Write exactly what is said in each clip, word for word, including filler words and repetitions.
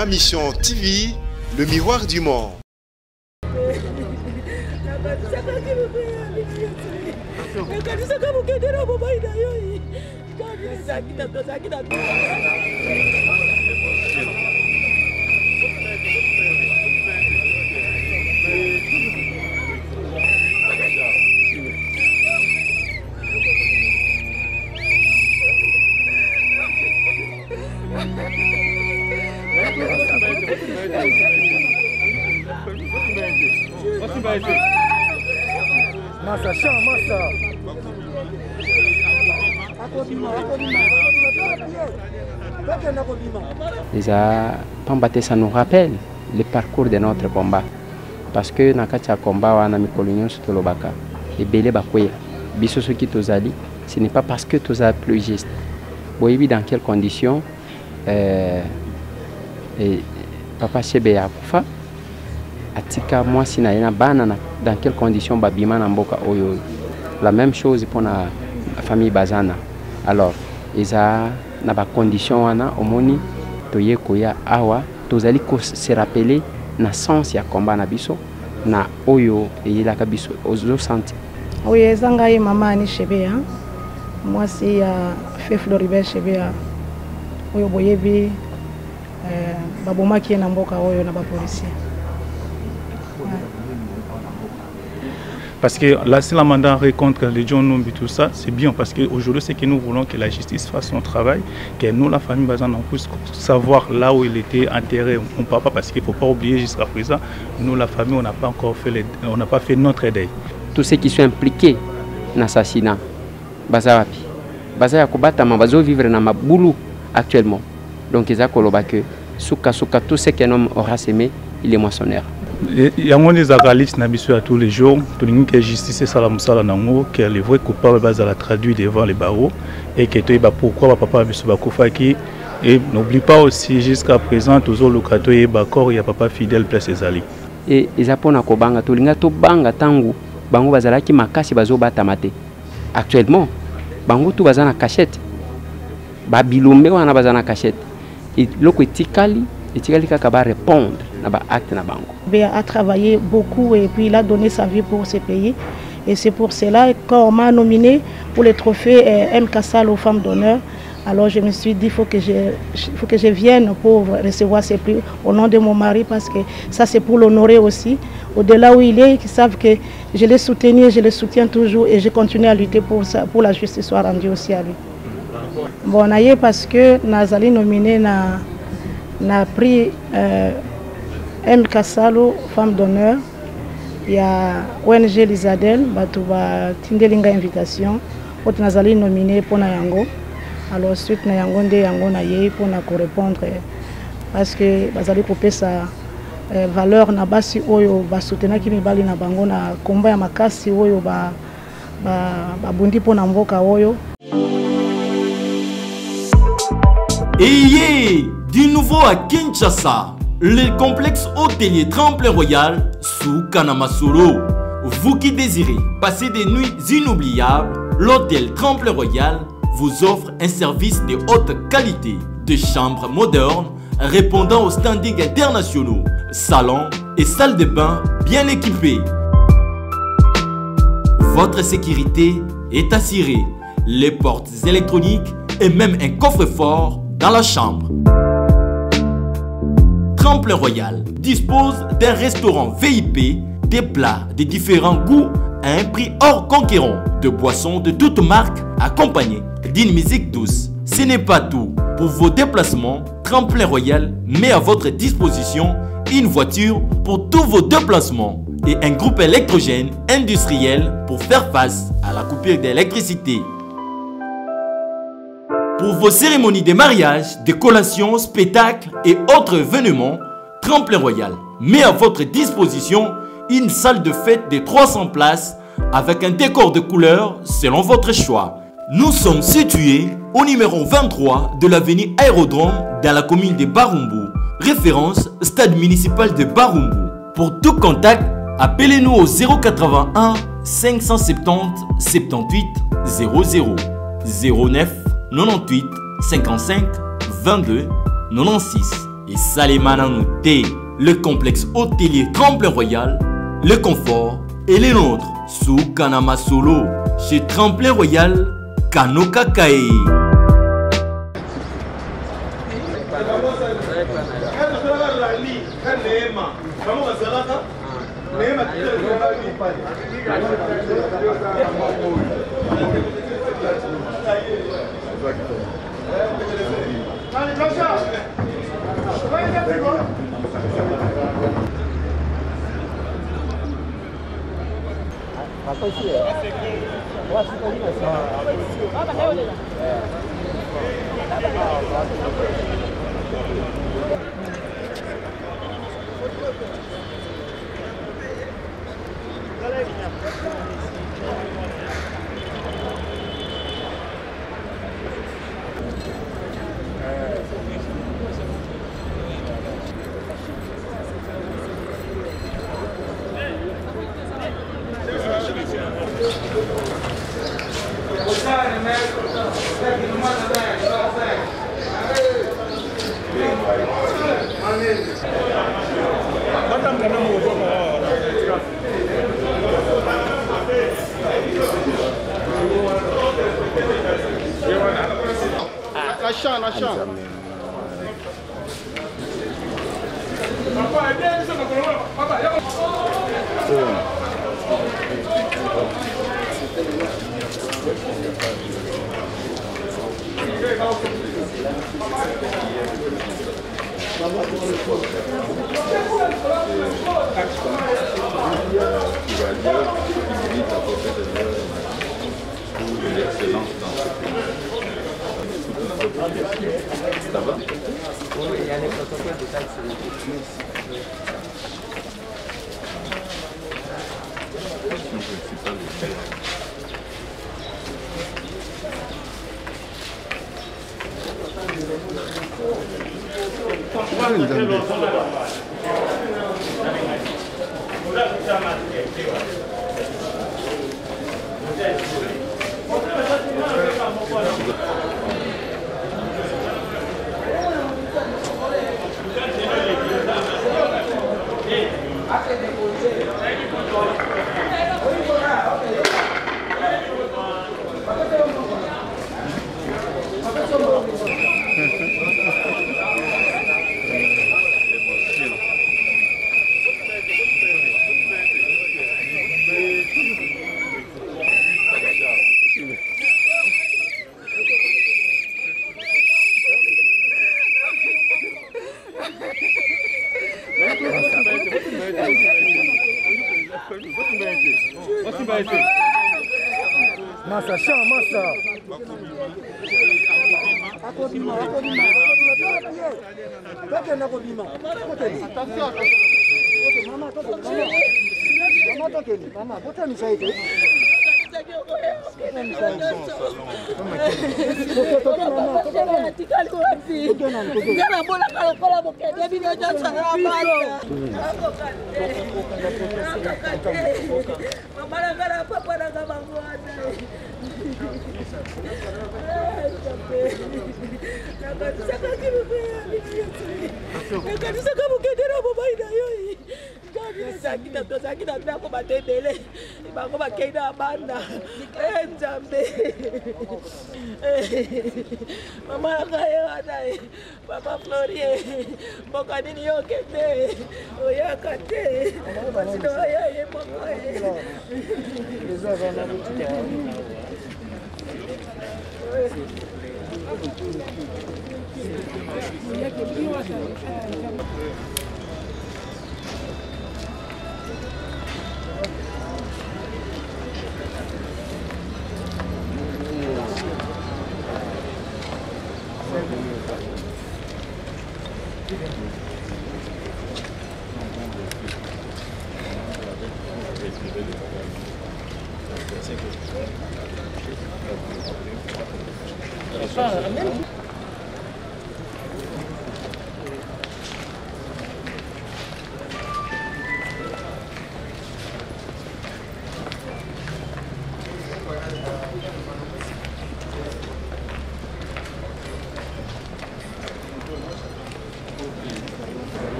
Ma Mission T V, le miroir du monde. Déjà, Pambaté, ça nous rappelle le parcours de notre combat. Parce que dans le combat, on a mis colonial sur le baka. Et belé bakoya. Bisoso qui tozali, ce n'est pas parce que tu as plus juste. Vous voyez dans quelles conditions euh, et Papa Chebe Akufa, Atika moi si na banana dans quelles conditions babima na mboka oyo. La même chose pour la famille Bazana. Alors, ils ont na ba condition wana omoni toye koya awa tozali ko se rappeler na sens ya combat na biso na oyo et la kabiso ozo senti. Oui, ezanga ye mama ani Chebe hein. Moi c'est euh, fait Floribert Chebe oyo boyebi euh baboma ki na mboka oyo na ba policier. Parce que là, c'est la mandat rencontre les gens nous tout ça, c'est bien parce qu'aujourd'hui, c'est que nous voulons que la justice fasse son travail, que nous, la famille Bazana, on puisse savoir là où il était enterré, mon papa, parce qu'il ne faut pas oublier jusqu'à présent, nous, la famille, on n'a pas encore fait, les, on n'a pas fait notre deuil. Tous ceux qui sont impliqués dans l'assassinat, Bazawapi, Bazaya Kobatama, Bazo vivre dans ma boulou actuellement. Donc, ils ont que Souka Souka, tout ce qu'un homme aura semé, il est moissonneur. Il y a des analystes à tous les jours, tout le monde qui est justice, que les vrais coupables sont traduits devant les barreaux et que tu sais pourquoi papa Bakufaki. Et n'oublie pas aussi jusqu'à présent, toujours le cadeau et Bakor, il y a papa fidèle place ses alliés. Et les Japonais qui banga, tout le monde qui banga tango, bango bazala ki makasi bazo batamate. Actuellement, bango tout bazana cachette, babilombe wana bazana cachette. Et loko tikali, et tikali kakaba répondre. Il a travaillé beaucoup et puis il a donné sa vie pour ce pays. Et c'est pour cela qu'on m'a nominé pour le trophée M. Kassal aux femmes d'honneur. Alors je me suis dit qu'il faut que je, faut que je vienne pour recevoir ces prix au nom de mon mari parce que ça c'est pour l'honorer aussi. Au-delà où il est, ils savent que je l'ai soutenu et je le soutiens toujours et je continue à lutter pour, ça, pour la justice soit rendue aussi à lui. Bon, on a eu parce que Nazali nominé na, na prix euh, M. Kassalo, femme d'honneur. Il y a O N G Lizadel, Batouba Tindelinga invitation. Pour Nazali nominé pour Nayango. Alors suite Nayango de Yango Naye pour na répondre parce que Bazali coupé sa valeur na basi oyo ba soutenir ki mibali na bango na combat ya makasi oyo ba ba bundi pour na mboka oyo. Ayez du nouveau à Kinshasa. Le complexe hôtelier Tremplin Royal sous Kanamasolo. Vous qui désirez passer des nuits inoubliables, l'hôtel Tremplin Royal vous offre un service de haute qualité, de chambres modernes répondant aux standards internationaux, salons et salles de bain bien équipées. Votre sécurité est assurée, les portes électroniques et même un coffre-fort dans la chambre. Tremplin Royal dispose d'un restaurant V I P, des plats de différents goûts à un prix hors conquérant, de boissons de toutes marques accompagnées d'une musique douce. Ce n'est pas tout. Pour vos déplacements, Tremplin Royal met à votre disposition une voiture pour tous vos déplacements et un groupe électrogène industriel pour faire face à la coupure d'électricité. Pour vos cérémonies de mariage, de collations, spectacles et autres événements, Tremplin Royal met à votre disposition une salle de fête de trois cents places avec un décor de couleurs selon votre choix. Nous sommes situés au numéro vingt-trois de l'avenue Aérodrome dans la commune de Barumbu, référence stade municipal de Barumbu. Pour tout contact, appelez-nous au zéro quatre-vingt-un cinq cent soixante-dix soixante-dix-huit zéro zéro zéro neuf quatre-vingt-huit cinquante-cinq vingt-deux quatre-vingt-seize et Salimana Nouté, le complexe hôtelier Tremplin Royal, le confort et les nôtres sous Kanama Solo chez Tremplin Royal Kanoka Kae. Massa, chama, massa. Papa Florie, Bocanini Okete, Oyakate, Masinoya,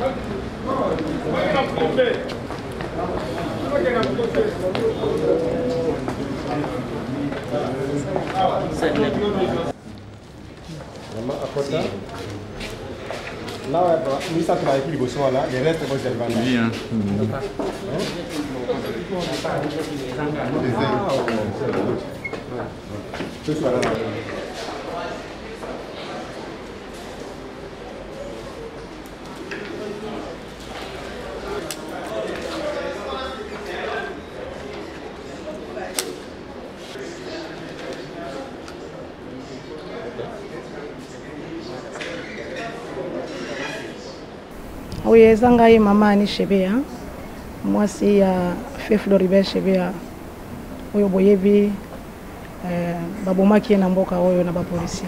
Là, nous sommes avec les bossons là, les restes vont être vendus. Bien. Ce soir là. Oui, Zangaye maman Ani Chebea. Moi c'est euh, fait Floribert Chebea. Oyo boyebi euh baboma ki na mboka oyo na ba policier.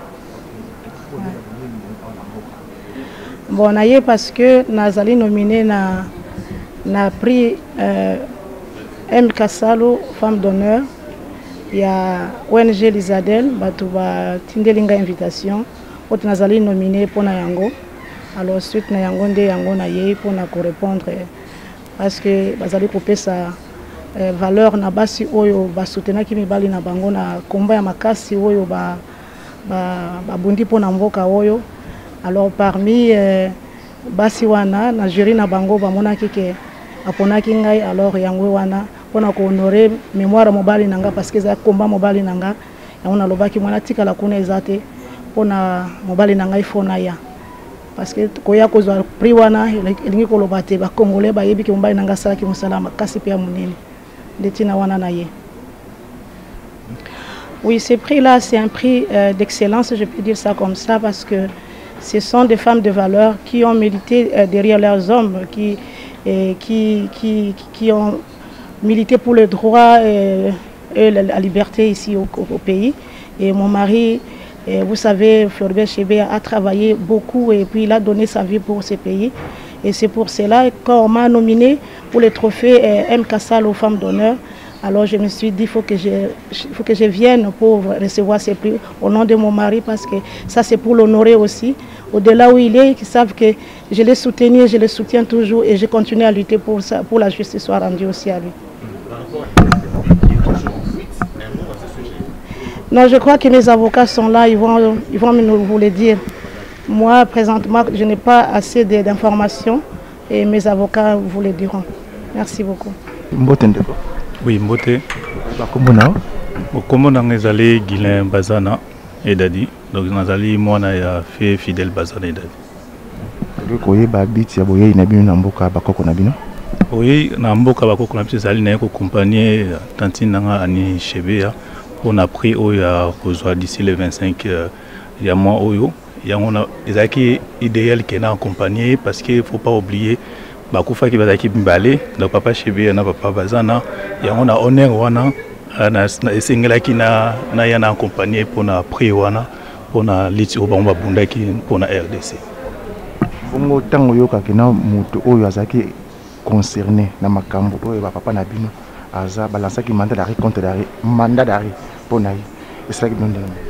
Bon naye parce que nazali nominé na na prix euh, M Kasalo femme d'honneur. Il y a O N G Lizadel batu ba tindelinga invitation. Oto nazali nominé pour na yango. Alors suite na yango nde yango na ye pour na répondre parce que bazali couper sa eh, valeur na basi oyo ba soutenir ki mibali na bango na combat ya makasi oyo ba ba, ba bundi pour na mboka oyo. Alors parmi eh, basi wana na jury na bango ba mona kike apona ki ngai alors yango wana pona ko honorer mémoire mobali nanga parce que za combat mobali nanga yango na lobaki mwana tika la kuna ezate pona mobali nanga ifona ya parce que koya kozwa prix wana elingi koloba te ba congolais ba yebi ke mobali nanga sala ki musalama kasi pe ya munene ndetina wana na ye. Oui, ce prix là c'est un prix euh, d'excellence, je peux dire ça comme ça parce que ce sont des femmes de valeur qui ont milité euh, derrière leurs hommes qui et qui qui qui ont milité pour le droit et, et la, la liberté ici au, au, au pays. Et mon mari, et vous savez, Floribert Chebea a travaillé beaucoup et puis il a donné sa vie pour ce pays. Et c'est pour cela qu'on m'a nominé pour le trophée M. Kassal aux femmes d'honneur. Alors je me suis dit, il faut que je, faut que je vienne pour recevoir ces prix au nom de mon mari parce que ça c'est pour l'honorer aussi. Au-delà où il est, ils savent que je l'ai soutenu, je le soutiens toujours et je continue à lutter pour, ça, pour la justice soit rendue aussi à lui. Non, je crois que mes avocats sont là, ils vont, ils vont nous vous le dire. Moi, présentement, je n'ai pas assez d'informations et mes avocats vous le diront. Merci beaucoup. Oui, Mbote. Comme on a allé Guilain Bazana et Dadi, donc on a allé moi on a fait Fidèle Bazana et Dadi. Oui, babiti ya boye na bino na mboka bakoko na bino. Oui, na mboka bakoko na biso zali na ko accompagner tantine nanga Ani Chebea. On a pris au d'ici le vingt-cinq il y a mois oyo il on a des idéal qui est accompagné parce qu'il faut pas oublier bakufa qui va qui balé donc papa Chebea na papa Bazana il y a on a honneur wana na singela qui na na yana accompagné pour na prix wana pour na liti au bamba bunda qui pour na R D C bongo tango yoka kina mutu oyo azaki concerné na makambo oyo papa na bino aza balança qui mandat d'arrêt contre d'arrêt mandat d'arrêt pour naï et ça qui donne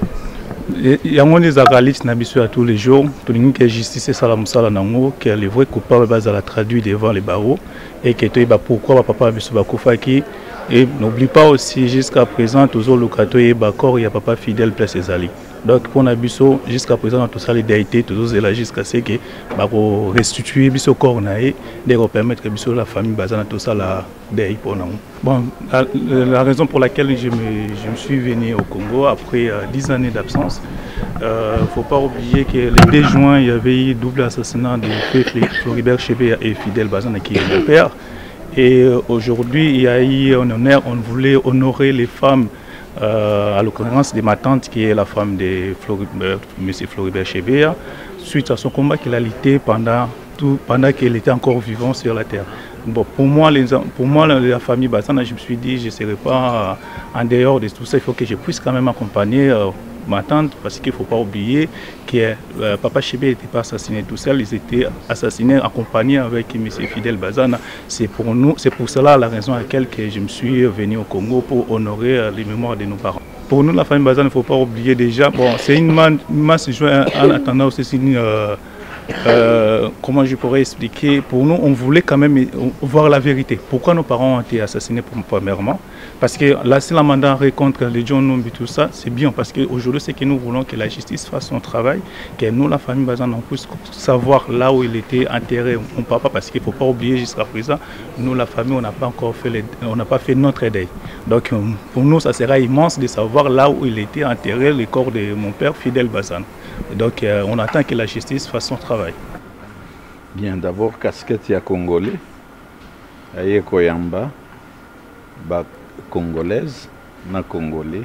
il y a un des analystes n'habitués à tous les jours tout le monde qui est justice ça la musala nango qui est le vrai coupable base à la traduire devant les barreaux et qui est pourquoi papa biso bakufaki et n'oublie pas aussi jusqu'à présent toujours le cateau et bakor il y a papa fidèle place ezali donc pour nabiso jusqu'à présent tout ça les déités toujours là jusqu'à ce que bako restituer biso corps naé de permettre que biso la famille bazana tout ça la déi pour nous. Bon la, la raison pour laquelle je me je me suis venu au Congo après euh, dix années d'absence, euh, faut pas oublier que le deux juin il y avait eu double assassinat de Floribert Chebea et Fidèle Bazana qui est mon père. Et euh, aujourd'hui, il y a eu un honneur, on voulait honorer les femmes, euh, à l'occurrence de ma tante qui est la femme de Floribert, M. Floribert Chebea, suite à son combat qu'il a lutté pendant, tout, pendant qu'elle était encore vivante sur la terre. Bon, pour moi, les, pour moi, la famille Bazana, je me suis dit, je ne serai pas euh, en dehors de tout ça, il faut que je puisse quand même accompagner euh, ma tante, parce qu'il ne faut pas oublier que euh, papa Chebea n'était pas assassiné tout seul, ils étaient assassinés accompagnés avec M. Fidèle Bazana. C'est pour nous, c'est pour cela la raison à laquelle que je me suis venu au Congo pour honorer euh, les mémoires de nos parents. Pour nous, la famille Bazana, il ne faut pas oublier déjà, bon, c'est une masse jointe en attendant aussi une, euh, euh, comment je pourrais expliquer, pour nous, on voulait quand même voir la vérité. Pourquoi nos parents ont été assassinés premièrement? Parce que là, si la mandat contre les gens non, tout ça, c'est bien. Parce qu'aujourd'hui, c'est que nous voulons que la justice fasse son travail, que nous, la famille Bazana, on puisse savoir là où il était enterré, mon papa, parce qu'il ne faut pas oublier jusqu'à présent, nous, la famille, on n'a pas encore fait, les, on n'a pas fait notre deuil. Donc, pour nous, ça sera immense de savoir là où il était enterré, le corps de mon père, Fidel Bazana. Donc, euh, on attend que la justice fasse son travail. Bien, d'abord, casquette ya congolais, aye koyamba, ba congolaise, na congolais.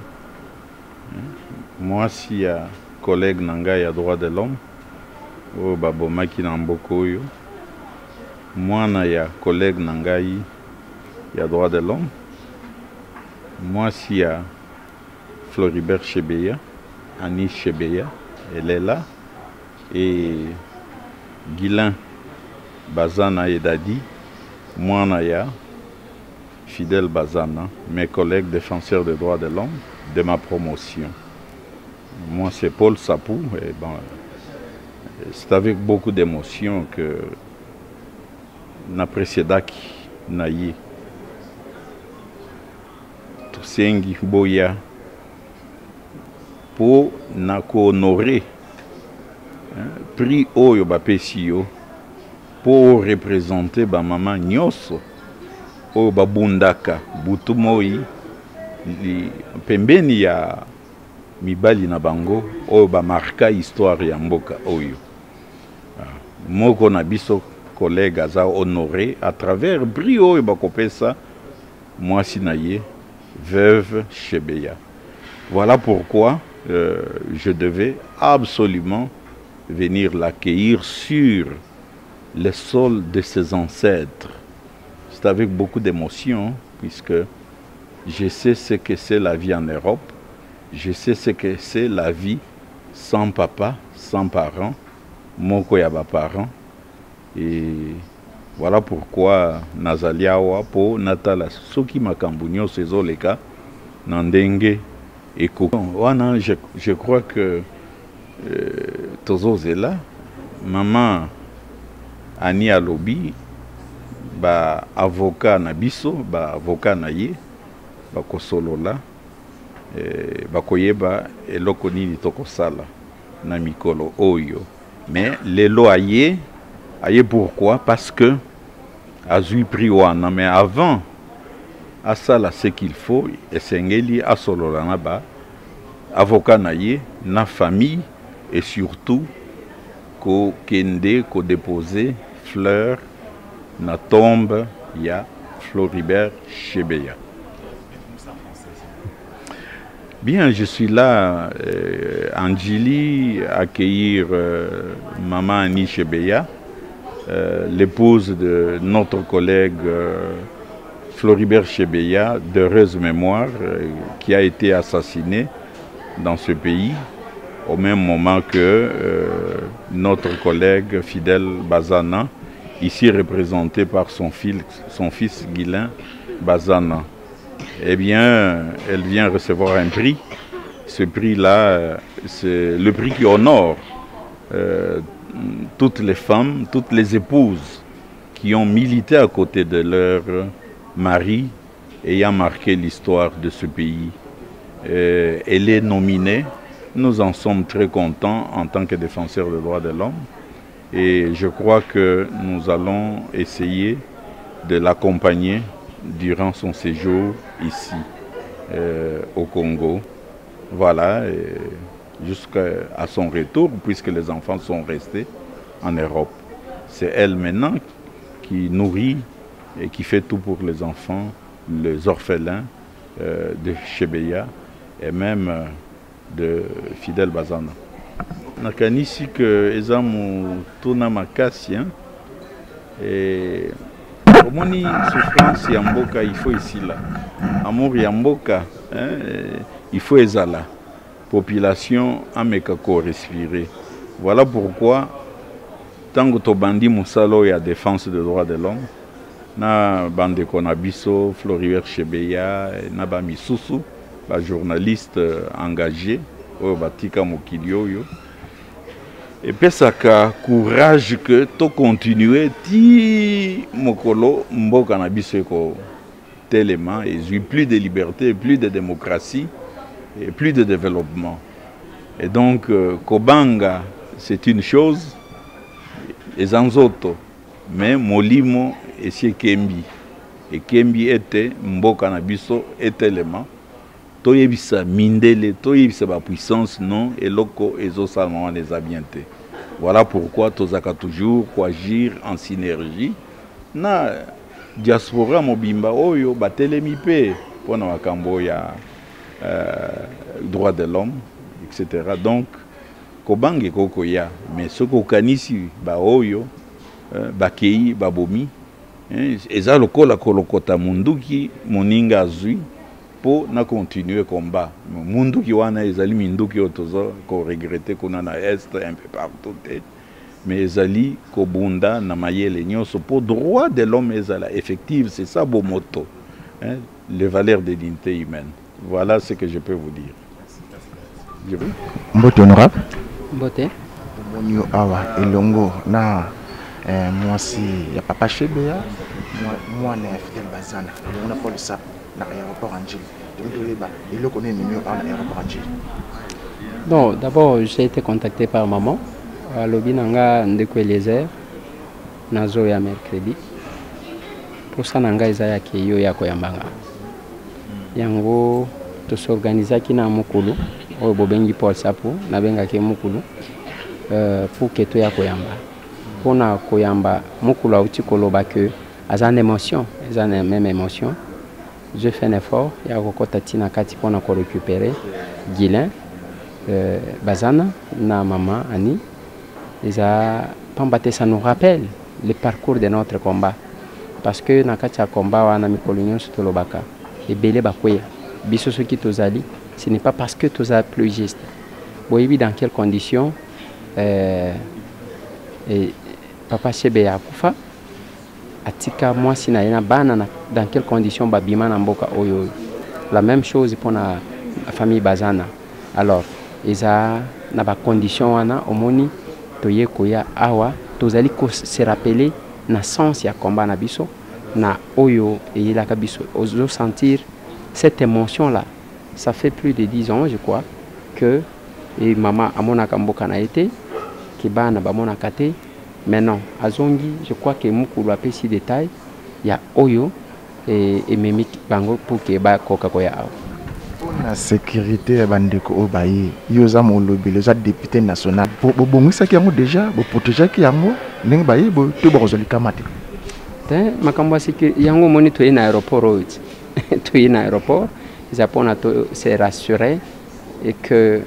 Moi, si ya collègue nanga ya droit de l'homme, o babomaki na mboko yo, moi na ya collègue nangai ya droit de l'homme, moi si ya Floribert Chebeya, Annie Chebeya, elle est là, et Guilain Bazana et Dadi, moi Naya, Fidel Bazana, mes collègues défenseurs des droits de l'homme de ma promotion. Moi c'est Paul Sapou, et bon, c'est avec beaucoup d'émotion que Napresedaki Naye Tosengi Boya pour nako honorer prix oyo bapesi yo pour représenter ba maman nyoso oyo babundaka butu moi li pembeni ya mibali na bango oyo ba marka histoire ya mboka oyo moko na biso collègue aza honoré à travers prix oyo bakopesa mwasi na ye veuve Chebeya. Voilà pourquoi euh, je devais absolument venir l'accueillir sur le sol de ses ancêtres. C'est avec beaucoup d'émotion, puisque je sais ce que c'est la vie en Europe, je sais ce que c'est la vie sans papa, sans parents, moko yaba parents, et voilà pourquoi Nazaliawa po Natala Soki Makambunyo Sezoleka Nandenge et Wana, je, je crois que euh, Tozo Zela, maman Ani Alobi, ba avocat Nabiso, ba avocat Naye, ba Kosolola, ba Koyeba eloko nini tokosala na mikolo oyo. Mais les lois aye, aye pourquoi? Parce que Azui Priwana, mais avant à ça là ce qu'il faut, et Sengeli à Sololana ba avocat naye, na famille et surtout ko kende ko déposer fleurs na tombe ya Floribert Chebeya. Bien, je suis là, euh, Angeli, accueillir euh, maman Annie Chebeya, euh, l'épouse de notre collègue euh, Floribert Chebeya, d'heureuse mémoire, euh, qui a été assassiné dans ce pays au même moment que euh, notre collègue Fidel Bazana, ici représenté par son fils, son fils Guilain Bazana. Eh bien, elle vient recevoir un prix. Ce prix-là, c'est le prix qui honore euh, toutes les femmes, toutes les épouses qui ont milité à côté de leur mari ayant marqué l'histoire de ce pays. Euh, elle est nominée. Nous en sommes très contents en tant que défenseurs des droits de l'homme. Et je crois que nous allons essayer de l'accompagner durant son séjour ici euh, au Congo. Voilà, jusqu'à son retour, puisque les enfants sont restés en Europe. C'est elle maintenant qui nourrit et qui fait tout pour les enfants, les orphelins euh, de Chebeya et même euh, de Fidel Bazana. Nakanisi que ezamu tuna makasi et omoni souffrance ya mboka il faut ici là amour ya mboka il faut ezala population ameka ko respirer. Voilà pourquoi tango to bandi musalo ya défense des droits de l'homme na bande konabiso Floribert Chebeya na ba misusu ba journaliste engagé au batika mokili oyo et puis ça a courage que to continuer ti mokolo mboka na biso ko tellement et plus de liberté, plus de démocratie et plus de développement. Et donc euh, Kobanga c'est une chose, les anzoto, mais molimo et c'est Kembi. Et Kembi était mboka na biso élément. Toyebisa mindele, toyebisa ba puissance non et loko ezo salman les abienté. Voilà pourquoi tozaka toujours pour agir en synergie. Na diaspora mobimba oyo batelemi pe pona makambo ya euh, droit de l'homme, et cetera. Donc kobange koko ya, mais ce kokanisi ba oyo euh, bakei babomi, hein, eza lokola kolokota munduki moninga azui pour na continuer combat. Mundu ki wana ezali mindu ki otozo ko regretter kuna na est un peu partout. Mais ezali ko bunda na mayele nyonso pour droit de l'homme ezala effective, c'est ça beau motto. Hein, les valeurs de dignité humaine. Voilà ce que je peux vous dire. Je veux. Mbote honorable. Mbote. Monio awa elongo na eh, moi si ya papa Chebea, moi moi na Fidel Bazana. On a pas le sap. Non, d'abord j'ai été contacté par maman à Lobinanga Ndeko Eliezer Nazo ya mercredi pour ça nanga ezaya ke yo ya koyambanga yango to s'organiser ki na mukulu o bobengi Paul Sapo na benga ke mukulu euh pour que to ya koyamba pona koyamba mukulu auti koloba que azan émotion azan même émotion. Je fais un effort, il y a encore Tatina Kati pour récupérer Guilin, euh, Bazana, na maman Annie. Ça nous rappelle le parcours de notre combat. Parce que dans le combat, on a mis Colonion sur le Baka. Et Belé Bakoya, Bissoso qui tozali, ce n'est pas parce que tu as plus juste. Vous voyez dans quelles conditions euh, et Papa Chebea Koufa. Atika moi si na banana dans quelles conditions babima na mboka oyo. La même chose pour la famille Bazana. Alors eza na ba condition wana omoni toye koya awa tozali ko se rappeler na sens ya combat na biso na oyo et la kabiso ozo sentir cette émotion là. Ça fait plus de dix ans je crois que et maman amona kamboka na été ki bana ba mona kate. Maintenant, à Zongi, je crois que Mukulu a pris ces détails. Il y a Oyo et, et Memik Bango pour que ba Coca-Cola. Pour la sécurité, Bandeko Obaye, Yosa Molobi, le député national. Pour bon, ça qui a déjà, pour protéger qui a mot, n'eng baye, pour tout borosoli kamate. Tiens, ma kamba sécurité, yango moni to na aéroport, to na aéroport, ils apprennent à se rassurer et que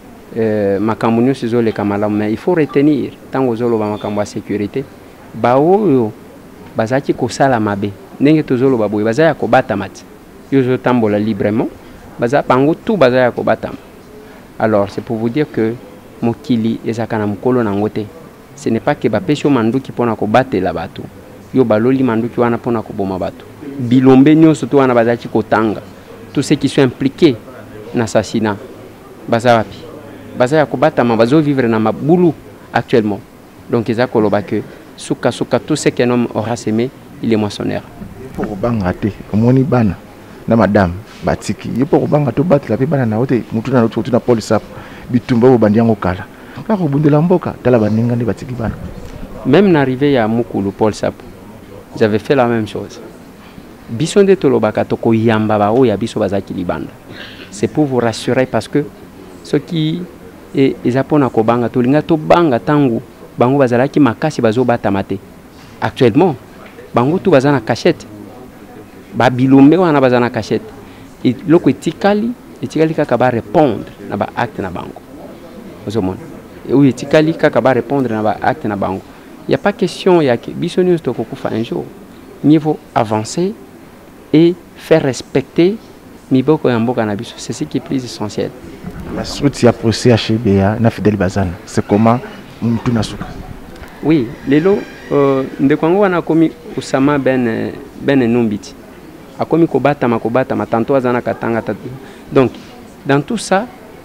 Euh, makambo sizo le kamala mais il faut retenir tant ozolo ba makambo ya sécurité ba oyo bazaki ko sala mabe ndenge tozolo ba boy bazaya ko batamati yo zo tambola librement baza pango tout bazaya ko batama. Alors c'est pour vous dire que mokili ezaka na mukolo na ngote, ce n'est pas que ba pesho manduki pona ko batela bato yo baloli manduki wana pona ko boma bato bilombe nyonso to wana bazaki ko tanga tous ceux qui sont impliqués dans l'assassinat baza wapi Bazaya Kobatama, bazo vivre na mabulu actuellement. Donc ils ont que souka souka tout ce qu'un homme aura semé, il est moissonneur. Pour bangate, moni bana, na madame batiki. Il pour bangato battre la bana na ote, mutu na ote na police sap, bitumba au bandiango kala. Ka ko bundela mboka, tala baninga ni batiki bana. Même n'arrivé à Mukulu Paul Sap, j'avais fait la même chose. Bisonde tolobaka toko yamba ba o ya biso bazaki libanda. C'est pour vous rassurer parce que ceux qui et ils apprennent ko banga to linga to banga tangu bango bazalaki makasi bazo batamate. Actuellement bango tout bazana cachette ba bilombe wana bazana cachette et loko etikali etikali kaka ba répondre na ba acte na bango ozomona et oui etikali kaka ba répondre na ba acte na bango. Il y a pas question ya que bisonius to kokufa un jour. Niveau avancer et faire respecter miboko ya mboka na biso, c'est ce qui est plus essentiel. La suite ya procès à Chebea na Fidel Bazana, c'est comment mtu nasuka? Oui, lelo euh, ndekwango wana komi usama ben ben numbiti. Akomi kobata makobata matanto azana katanga tatu. Donc dans tout ça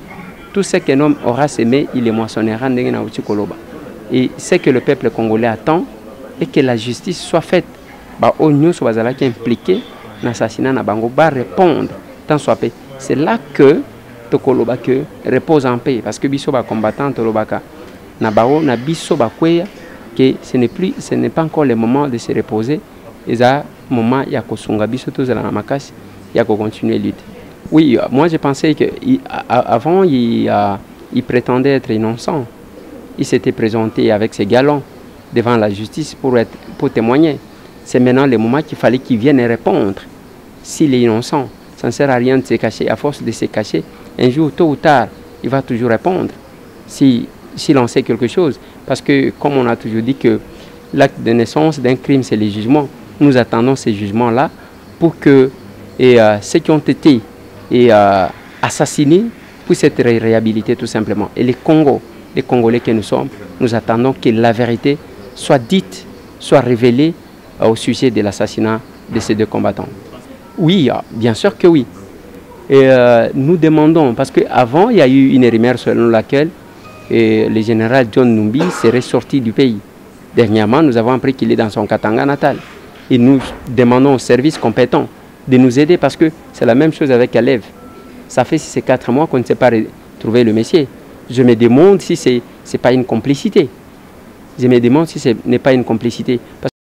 tout ce qu'un homme aura semé, il les moissonnera. Et ce que le peuple congolais attend est que la justice soit faite. Bah, au nous soit impliqué dans l'assassinat na bango ba répondre tant soit paix. C'est là que tokoloba que repose en paix parce que biso ba combattant tolobaka na bao na biso ba kweya que ce n'est plus ce n'est pas encore le moment de se reposer. Et ça moment ya kosunga biso tozala na makasi ya ko continuer lutte. Oui, moi je pensais que il, avant il, uh, il prétendait être innocent. Il s'était présenté avec ses galons devant la justice pour, être, pour témoigner. C'est maintenant le moment qu'il fallait qu'il vienne répondre. S'il est innocent, ça ne sert à rien de se cacher. À force de se cacher, un jour, tôt ou tard, il va toujours répondre. Si, s'il en sait quelque chose. Parce que, comme on a toujours dit que l'acte de naissance d'un crime, c'est le jugement. Nous attendons ces jugements-là pour que et, euh, ceux qui ont été et, euh, assassinés puissent être réhabilités tout simplement. Et les Congos, les Congolais que nous sommes, nous attendons que la vérité soit dite, soit révélée euh, au sujet de l'assassinat de ces deux combattants. Oui, euh, bien sûr que oui. Et euh, nous demandons, parce qu'avant, il y a eu une rumeur selon laquelle euh, le général John Numbi serait sorti du pays. Dernièrement, nous avons appris qu'il est dans son Katanga natal. Et nous demandons aux services compétents de nous aider parce que c'est la même chose avec Alev. Ça fait ces quatre mois qu'on ne sait pas trouver le messier. Je me demande si ce n'est pas une complicité. Je me demande si ce n'est pas une complicité. Parce...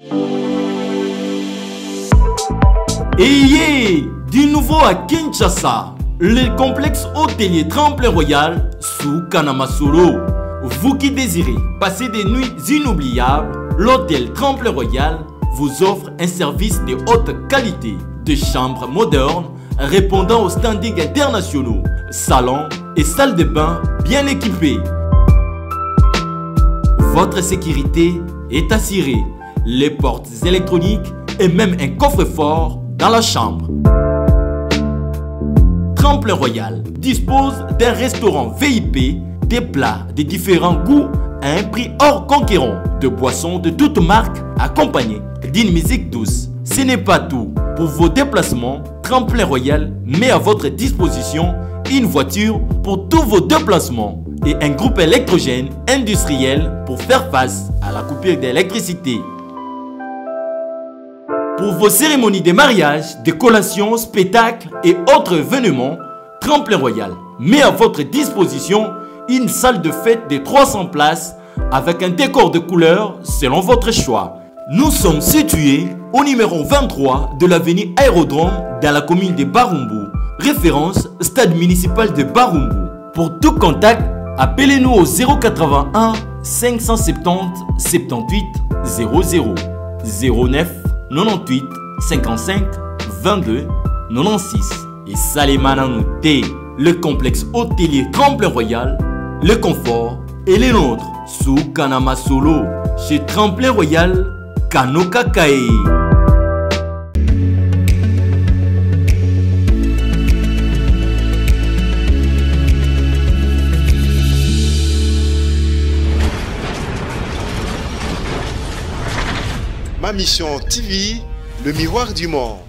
Ayez du nouveau à Kinshasa, le complexe hôtelier Tremplin Royal sous Kanamasolo. Vous qui désirez passer des nuits inoubliables, l'hôtel Tremplin Royal vous offre un service de haute qualité, de chambres modernes répondant aux standings internationaux, salons et salles de bain bien équipées. Votre sécurité est assurée, les portes électroniques et même un coffre-fort dans la chambre. Tremplin Royal dispose d'un restaurant V I P, des plats de différents goûts à un prix hors conquérant, de boissons de toutes marques accompagnées d'une musique douce. Ce n'est pas tout. Pour vos déplacements, Tremplin Royal met à votre disposition une voiture pour tous vos déplacements et un groupe électrogène industriel pour faire face à la coupure d'électricité. Pour vos cérémonies de mariage, de collations, spectacles et autres événements, Tremplin Royal met à votre disposition une salle de fête de trois cents places avec un décor de couleurs selon votre choix. Nous sommes situés au numéro vingt-trois de l'avenue Aérodrome dans la commune de Barumbu. Référence stade municipal de Barumbu. Pour tout contact, appelez-nous au zéro quatre-vingt-un cinq cent soixante-dix soixante-dix-huit zéro zéro zéro neuf quatre-vingt-huit cinquante-cinq vingt-deux quatre-vingt-seize. Et Salimana Nouté, le complexe hôtelier Tremplin Royal, le confort et les nôtres sous Kanamasolo chez Tremplin Royal Kanokakae. Ma mission T V, le miroir du monde.